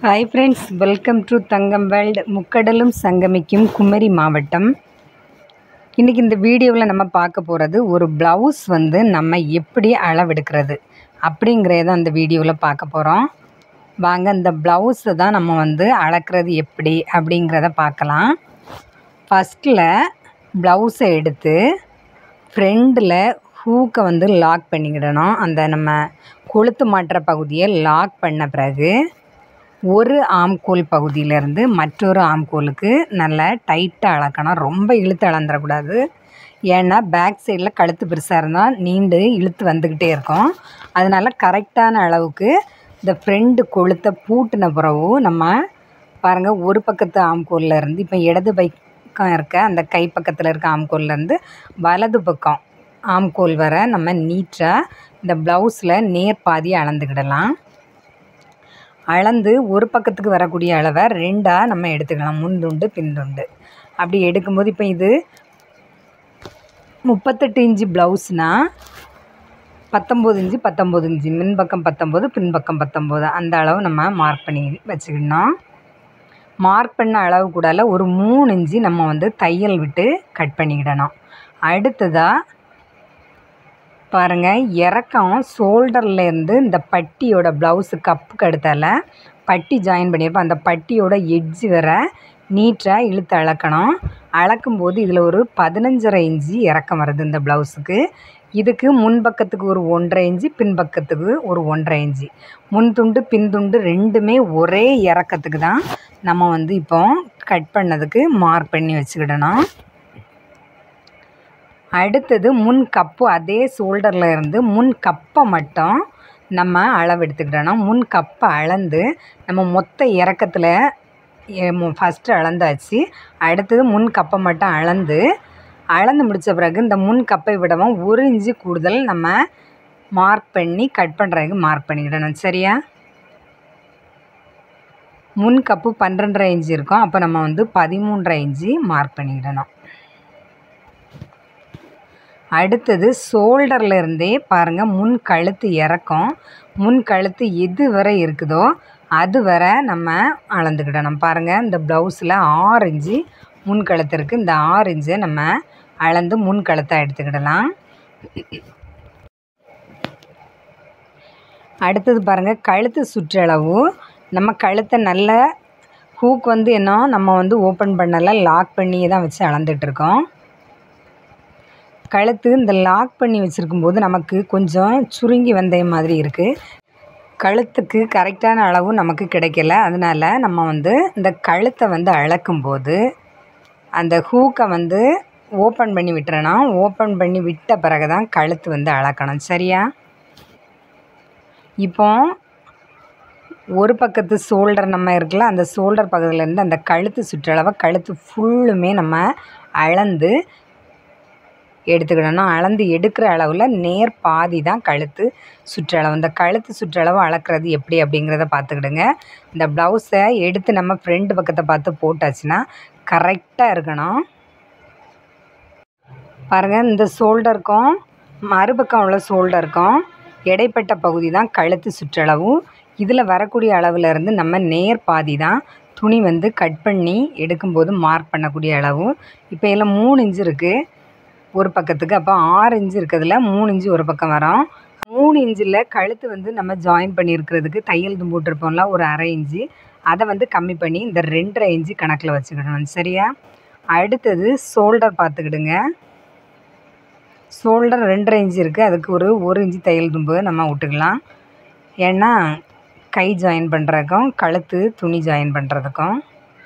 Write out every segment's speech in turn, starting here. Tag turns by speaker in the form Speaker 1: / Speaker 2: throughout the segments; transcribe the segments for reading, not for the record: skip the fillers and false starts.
Speaker 1: Hi friends, welcome to Thangam world. முக்கடலும் சங்கமிக்கும் குமரி மாவட்டம். இன்றைக்கி இந்த வீடியோவில் நம்ம பார்க்க போகிறது ஒரு ப்ளவுஸ் நம்ம எப்படி அளவெடுக்கிறது அப்படிங்கிறத அந்த வீடியோவில் பார்க்க போகிறோம். வாங்க, இந்த ப்ளவுஸை தான் நம்ம அளக்கிறது எப்படி அப்படிங்கிறத பார்க்கலாம். ஃபஸ்ட்டில் ப்ளவுஸை எடுத்து ஃப்ரெண்டில் ஹூக்கை லாக் பண்ணிக்கிடணும். அந்த நம்ம கொளுத்து மாட்டுற பகுதியை லாக் பண்ண பிறகு ஒரு ஆம்கோல் பகுதியிலேருந்து மற்றொரு ஆம்கோலுக்கு நல்லா டைட்டாக அளக்கணும். ரொம்ப இழுத்து அளந்துடக்கூடாது. ஏன்னா பேக் சைடில் கழுத்து பெருசாக இருந்தால் நீண்டு இழுத்து வந்துக்கிட்டே இருக்கும். அதனால் கரெக்டான அளவுக்கு இந்த ஃப்ரெண்டு கொளுத்தை பூட்டின பிறகு நம்ம பாருங்கள், ஒரு பக்கத்து ஆம்கோலில் இருந்து இப்போ இடது பக்கம் இருக்க அந்த கை பக்கத்தில் இருக்க ஆம்கோல்லேருந்து வலது பக்கம் ஆம்கோல் வர நம்ம நீட்டாக இந்த ப்ளவுஸில் நேர் பாதியை அளந்துக்கிடலாம். அளந்து ஒரு பக்கத்துக்கு வரக்கூடிய அளவை ரெண்டாக நம்ம எடுத்துக்கலாம். முன்துண்டு பின்துண்டு அப்படி எடுக்கும்போது இப்போ இது 38 இன்ச்சு ப்ளவுஸ்னால் 19 இன்ச்சு 19 இன்ச்சு முன்பக்கம் 19 பின்பக்கம் 19 அந்த அளவு நம்ம மார்க் பண்ணி வச்சுக்கணும். மார்க் பண்ண அளவு கூட ஒரு 3 இன்ச்சு நம்ம தையல் விட்டு கட் பண்ணிக்கிடணும். அடுத்ததாக பாருங்கள், இறக்கம் ஷோல்டர்லேருந்து இந்த பட்டியோட ப்ளவுஸு கப்புக்கு அடுத்தால பட்டி ஜாயின் பண்ணியிருப்போம். அந்த பட்டியோட எட்ஜு வர நீட்டாக இழுத்து அளக்கணும். அளக்கும்போது இதில் ஒரு 15.5 இன்ச்சு இறக்கம் வருது இந்த ப்ளவுஸுக்கு. இதுக்கு முன்பக்கத்துக்கு ஒரு 1.5 இன்ச்சு, பின்பக்கத்துக்கு ஒரு 1.5 இன்ச்சு. முன் துண்டு பின் துண்டு ரெண்டுமே ஒரே இறக்கத்துக்கு தான் நம்ம இப்போ கட் பண்ணதுக்கு மார்க் பண்ணி வச்சுக்கிடணும். அடுத்தது முன் கப்பு, அதே ஷோல்டரில் இருந்து முன் கப்பை மட்டும் நம்ம அளவு எடுத்துக்கிட்டோம். முன் கப்பை அளந்து நம்ம மொத்த இறக்கத்தில் ஃபஸ்ட்டு அளந்தாச்சு. அடுத்தது முன் கப்பை மட்டும் அளந்து முடித்த பிறகு இந்த முன் கப்பை விடவும் 1 இன்ச்சு கூடுதல் நம்ம மார்க் பண்ணி கட் பண்ணுறதுக்கு மார்க் பண்ணிக்கிடணும். சரியா? முன் கப்பு 12.5 இன்ச்சு இருக்கும். அப்போ நம்ம 13.5 இன்ச்சு மார்க் பண்ணிக்கிடணும். அடுத்தது ஷோல்டரில் இருந்தே பாருங்கள், முன் கழுத்து இறக்கம், முன் கழுத்து எது வரை இருக்குதோ அது வரை நம்ம அளந்துக்கிடணும். பாருங்கள், இந்த ப்ளவுஸில் 6 இன்ச்சு முன் கழுத்து இருக்குது. இந்த 6 இன்ச்சை நம்ம அளந்து முன் கழுத்தை எடுத்துக்கிடலாம். அடுத்தது பாருங்கள், கழுத்து சுற்றளவு நம்ம கழுத்தை நல்ல ஹூக் என்ன நம்ம ஓப்பன் பண்ணலை, லாக் பண்ணியே தான் வச்சு அளந்துட்டுருக்கோம். கழுத்து இந்த லாக் பண்ணி வச்சுருக்கும்போது நமக்கு கொஞ்சம் சுருங்கி வந்த மாதிரி இருக்குது. கழுத்துக்கு கரெக்டான அளவு நமக்கு கிடைக்கல. அதனால் நம்ம இந்த கழுத்தை அளக்கும்போது அந்த ஹூக்கை ஓப்பன் பண்ணி விட்டுறணும். ஓப்பன் பண்ணி விட்ட பிறகு தான் கழுத்து அளக்கணும். சரியா? இப்போ ஒரு பக்கத்து ஷோல்டர் நம்ம இருக்குல்ல, அந்த ஷோல்டர் பக்கத்துலேருந்து அந்த கழுத்து சுற்றளவை கழுத்து ஃபுல்லுமே நம்ம அளந்து எடுத்துக்கிடணும். அளந்து எடுக்கிற அளவில் நேர் பாதி தான் கழுத்து சுற்றளவு. இந்த கழுத்து சுற்றளவு அளக்கிறது எப்படி அப்படிங்கிறத பார்த்துக்கிடுங்க. இந்த ப்ளவுஸை எடுத்து நம்ம ஃப்ரண்ட் பக்கத்தை பார்த்து போட்டாச்சுன்னா கரெக்டாக இருக்கணும். பாருங்கள், இந்த ஷோல்டருக்கும் மறுபக்கம் உள்ள ஷோல்டருக்கும் இடைப்பட்ட பகுதி தான் கழுத்து சுற்றளவு. இதில் வரக்கூடிய அளவுலேருந்து நம்ம நேர் பாதி தான் துணி கட் பண்ணி எடுக்கும்போது மார்க் பண்ணக்கூடிய அளவு. இப்போ இதில் 3 இன்ச்சு இருக்குது ஒரு பக்கத்துக்கு. அப்போ 6 இன்ச்சு இருக்கிறதுல 3 இன்ச்சு ஒரு பக்கம் வரும். 3 இன்ச்சில் கழுத்து நம்ம ஜாயின் பண்ணியிருக்கிறதுக்கு தையல் போட்டிருப்போம்ல ஒரு 1/2 இன்ச்சு, அதை கம்மி பண்ணி இந்த 2.5 இன்ச்சு கணக்கில் வச்சுக்கிடணும். சரியா? அடுத்தது ஷோல்டர் பார்த்துக்கிடுங்க. ஷோல்டர் 2.5 இன்ச்சு இருக்குது. அதுக்கு ஒரு 1 இன்ச்சு தையல் தும்பு நம்ம விட்டுக்கலாம். ஏன்னா கை ஜாயின் பண்ணுறதுக்கும் கழுத்து துணி ஜாயின் பண்ணுறதுக்கும்.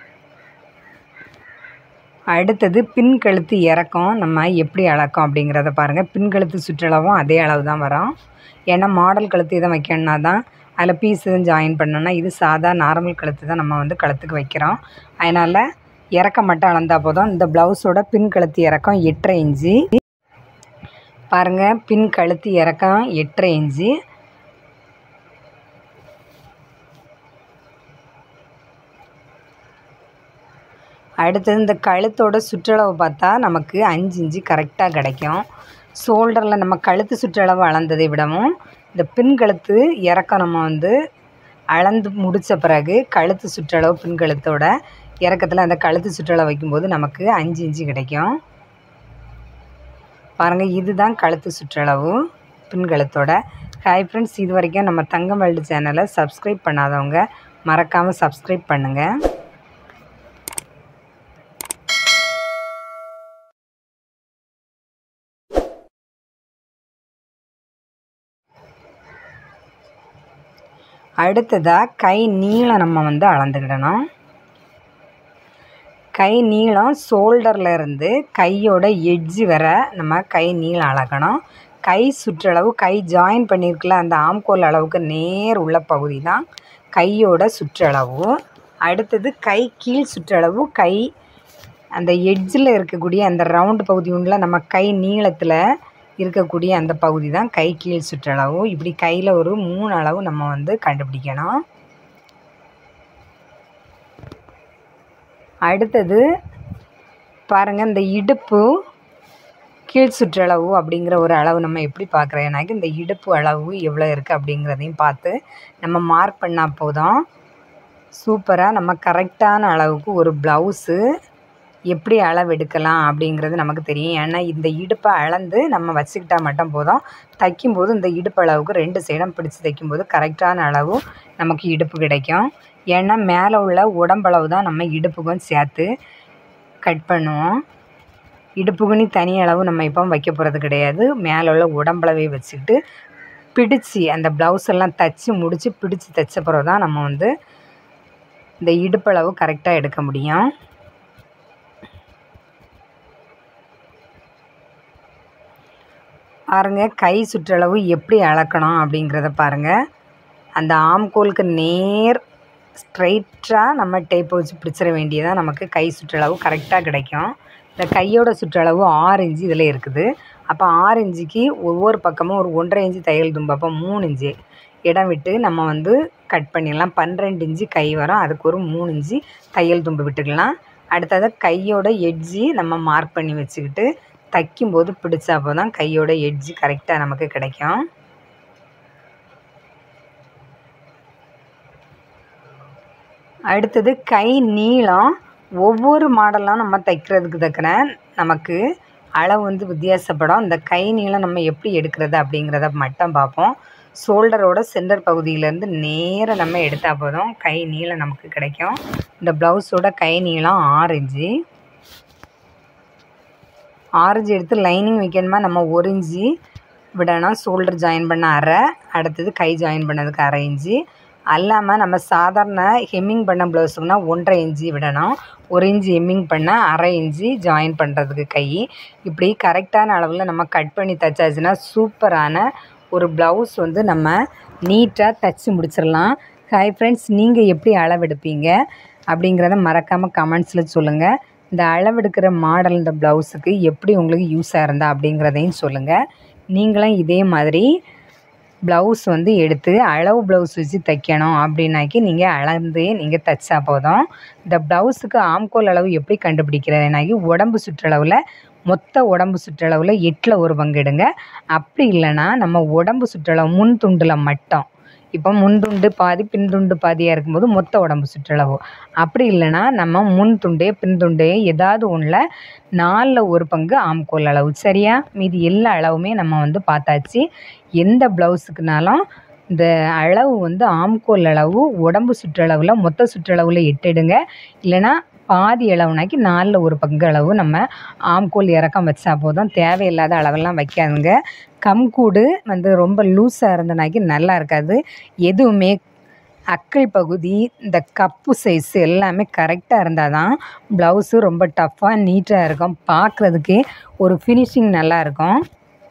Speaker 1: அடுத்தது பின் கழுத்து இறக்கம் நம்ம எப்படி அளக்கும் அப்படிங்கிறத பாருங்கள். பின் கழுத்து சுற்றளவும் அதே அளவு தான் வரும். ஏன்னா மாடல் கழுத்து இதை வைக்கணுன்னா தான் அதில் பீஸ் எதுவும் ஜாயின் பண்ணோன்னா, இது சாதா நார்மல் கழுத்து தான் நம்ம கழுத்துக்கு வைக்கிறோம். அதனால் இறக்கம் மட்டும் அளந்தால் போதும். இந்த ப்ளவுஸோட பின் கழுத்து இறக்கம் 8.5 இன்ச்சு. பாருங்கள், பின் கழுத்து இறக்கம் 8.5 இன்ச்சு. அடுத்தது இந்த கழுத்தோட சுற்றளவு பார்த்தா நமக்கு 5 இன்ச்சு கரெக்டாக கிடைக்கும். ஷோல்டரில் நம்ம கழுத்து சுற்றளவு அளந்ததை விடவும் இந்த பின் கழுத்து இறக்கம் நம்ம அளந்து முடித்த பிறகு கழுத்து சுற்றளவு பின்கழுத்தோட இறக்கத்தில் அந்த கழுத்து சுற்றளவு வைக்கும்போது நமக்கு 5 இன்ச்சு கிடைக்கும். பாருங்கள், இதுதான் கழுத்து சுற்றளவு பின்கழுத்தோட. ஹாய் ஃப்ரெண்ட்ஸ், இது வரைக்கும் நம்ம தங்கம் வேர்ல்டு சேனலை சப்ஸ்கிரைப் பண்ணாதவங்க மறக்காமல் சப்ஸ்கிரைப் பண்ணுங்கள். அடுத்ததாக கை நீளம் நம்ம அளந்துக்கிடணும். கை நீளம் ஷோல்டரில் இருந்து கையோட எட்ஜு வர நம்ம கை நீளம் அளக்கணும். கை சுற்றளவு, கை ஜாயின் பண்ணியிருக்கல அந்த ஆம்கோல் அளவுக்கு நேர் உள்ள பகுதி தான் கையோட சுற்றளவு. அடுத்தது கை கீழ் சுற்றளவு, கை அந்த எட்ஜில் இருக்கக்கூடிய அந்த ரவுண்டு பகுதி உள்ள நம்ம கை நீளத்தில் இருக்கக்கூடிய அந்த பகுதி தான் கை கீழ் சுற்றளவு. இப்படி கையில் ஒரு 3 அளவு நம்ம கண்டுபிடிக்கணும். அடுத்தது பாருங்கள், இந்த இடுப்பு கீழ் சுற்றளவு அப்படிங்கிற ஒரு அளவு நம்ம எப்படி பார்க்குறேன்னாக்கி இந்த இடுப்பு அளவு எவ்வளோ இருக்குது அப்படிங்கிறதையும் பார்த்து நம்ம மார்க் பண்ணால் போதும். சூப்பராக நம்ம கரெக்டான அளவுக்கு ஒரு ப்ளவுஸு எப்படி அளவு எடுக்கலாம் அப்படிங்கிறது நமக்கு தெரியும். ஏன்னா இந்த இடுப்பை அளந்து நம்ம வச்சுக்கிட்டால் மட்டும் போதும். தைக்கும்போது இந்த இடுப்பு அளவுக்கு 2 சைடும் பிடிச்சி தைக்கும்போது கரெக்டான அளவு நமக்கு இடுப்பு கிடைக்கும். ஏன்னா மேலே உள்ள உடம்பளவு தான் நம்ம இடுப்புக்கும் சேர்த்து கட் பண்ணுவோம். இடுப்புக்குன்னு தனி அளவு நம்ம இப்போ வைக்க போகிறது கிடையாது. மேலே உள்ள உடம்பளவை வச்சுக்கிட்டு பிடிச்சி அந்த ப்ளவுஸ் எல்லாம் தைச்சி முடித்து பிடிச்சி தைச்ச பிறகு தான் நம்ம இந்த இடுப்பளவு கரெக்டாக எடுக்க முடியும். பாருங்கள், கை சுற்றளவு எப்படி அளக்கணும் அப்படிங்கிறத பாருங்கள். அந்த ஆம்கோலுக்கு நேர் ஸ்ட்ரைட்டாக நம்ம டேப்பை வச்சு பிடிச்சிட வேண்டியதாக நமக்கு கை சுற்றளவு கரெக்டாக கிடைக்கும். இந்த கையோட சுற்றளவு 6 இன்ச்சு இதில் இருக்குது. அப்போ 6 இன்ச்சுக்கு ஒவ்வொரு பக்கமும் ஒரு 1.5 இன்ச்சு தையல் தும்பு, அப்போ 3 இன்ச்சு இடம் விட்டு நம்ம கட் பண்ணிடலாம். 12 இன்ச்சு கை வரும், அதுக்கு ஒரு 3 இன்ச்சு தையல் தும்பு விட்டுக்கலாம். அடுத்தது கையோட எட்ஜி நம்ம மார்க் பண்ணி வச்சுக்கிட்டு தைக்கும்போது பிடிச்சப்போ தான் கையோட எட்ஜி கரெக்டாக நமக்கு கிடைக்கும். அடுத்தது கை நீளம். ஒவ்வொரு மாடலாம் நம்ம தைக்கிறதுக்கு தக்கன நமக்கு அளவு வித்தியாசப்படும். இந்த கை நீளம் நம்ம எப்படி எடுக்கிறது அப்படிங்கிறத மட்டும் பார்ப்போம். ஷோல்டரோட சென்டர் பகுதியிலேருந்து நேராக நம்ம எடுத்தால் போதும் கை நீளம் நமக்கு கிடைக்கும். இந்த ப்ளவுஸோட கை நீளம் 6 இன்ச்சு. 6 இன்ச்சு எடுத்து லைனிங் வைக்கணுமா நம்ம 1 இன்ச்சு விடணும். ஷோல்டர் ஜாயின் பண்ண 1/2, அடுத்தது கை ஜாயின் பண்ணதுக்கு 1/2 இன்ச்சு. அல்லாமல் நம்ம சாதாரண ஹெம்மிங் பண்ண ப்ளவுஸுக்குனா 1.5 இன்ச்சு விடணும். 1 இன்ச்சு ஹெம்மிங் பண்ண 1/2 இன்ச்சு ஜாயின் பண்ணுறதுக்கு கை. இப்படி கரெக்டான அளவில் நம்ம கட் பண்ணி தைச்சாச்சுன்னா சூப்பரான ஒரு ப்ளவுஸ் நம்ம நீட்டாக தைச்சி முடிச்சிடலாம். ஹாய் ஃப்ரெண்ட்ஸ், நீங்கள் எப்படி அளவெடுப்பீங்க அப்படிங்கிறத மறக்காமல் கமெண்ட்ஸில் சொல்லுங்கள். இந்த அளவெடுக்கிற மாடல் இந்த ப்ளவுஸுக்கு எப்படி உங்களுக்கு யூஸாக இருந்தால் அப்படிங்கிறதையும் சொல்லுங்கள். நீங்களும் இதே மாதிரி ப்ளவுஸ் எடுத்து அளவு ப்ளவுஸ் வச்சு தைக்கணும் அப்படின்னாக்கி நீங்கள் அளந்து நீங்கள் தைச்சா போதும். இந்த ப்ளவுஸுக்கு ஆம்கோல் அளவு எப்படி கண்டுபிடிக்கிறதுனாக்கி உடம்பு சுற்றளவில் மொத்த உடம்பு சுற்றளவில் 8ல் 1 பங்கு எடுங்க. அப்படி இல்லைன்னா நம்ம உடம்பு சுற்றளவு முன் துண்டில் மட்டும், இப்போ முன் துண்டு பாதி பின் துண்டு பாதியாக இருக்கும்போது மொத்த உடம்பு சுற்றளவு, அப்படி இல்லைன்னா நம்ம முன் துண்டே பின் துண்டே ஏதாவது ஒன்றில் 4ல் 1 பங்கு ஆம்கோல் அளவு. சரியா? மீதி எல்லா அளவுமே நம்ம பார்த்தாச்சு. எந்த ப்ளவுஸுக்குனாலும் இந்த அளவு ஆம்கோல் அளவு உடம்பு சுற்றளவில் மொத்த சுற்றளவில் 8 எடுங்க. இல்லைன்னா பாதி அளவுனாக்கி 4ல் 1 பங்கு அளவு நம்ம ஆம்கோல் இறக்கம் வச்சா போதும். தேவையில்லாத அளவெல்லாம் வைக்காதுங்க. கம்கூடு ரொம்ப லூஸாக இருந்தனாக்கி நல்லா இருக்காது. எதுவுமே அக்கல் பகுதி, இந்த கப்பு சைஸ் எல்லாமே கரெக்டாக இருந்தால் தான் ப்ளவுஸு ரொம்ப டஃப்பாக நீட்டாக இருக்கும். பார்க்குறதுக்கே ஒரு ஃபினிஷிங் நல்லாயிருக்கும்.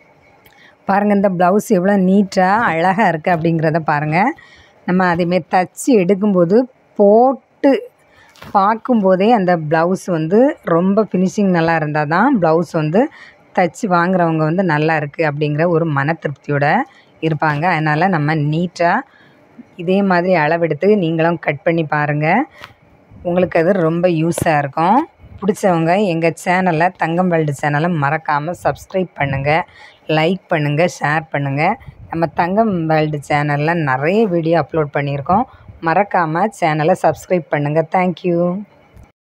Speaker 1: பாருங்கள், இந்த ப்ளவுஸ் எவ்வளோ நீட்டாக அழகாக இருக்குது அப்படிங்கிறத பாருங்கள். நம்ம அதேமாரி தச்சு எடுக்கும்போது போட்டு பார்க்கும்போதே அந்த ப்ளவுஸ் ரொம்ப ஃபினிஷிங் நல்லா இருந்தால் தான் ப்ளவுஸ் தச்சு வாங்குறவங்க நல்லா இருக்குது அப்படிங்கிற ஒரு மன திருப்தியோடு இருப்பாங்க. அதனால் நம்ம நீட்டாக இதே மாதிரி அளவெடுத்து நீங்களும் கட் பண்ணி பாருங்கள். உங்களுக்கு அது ரொம்ப யூஸாக இருக்கும். பிடிச்சவங்க எங்கள் சேனலை தங்கம் வேர்ல்டு சேனலை மறக்காமல் சப்ஸ்கிரைப் பண்ணுங்கள், லைக் பண்ணுங்கள், ஷேர் பண்ணுங்கள். நம்ம தங்கம் வேர்ல்டு சேனலில் நிறைய வீடியோ அப்லோட் பண்ணியிருக்கோம். மறக்காமல் சேனலை சப்ஸ்கிரைப் பண்ணுங்கள். தேங்க்யூ.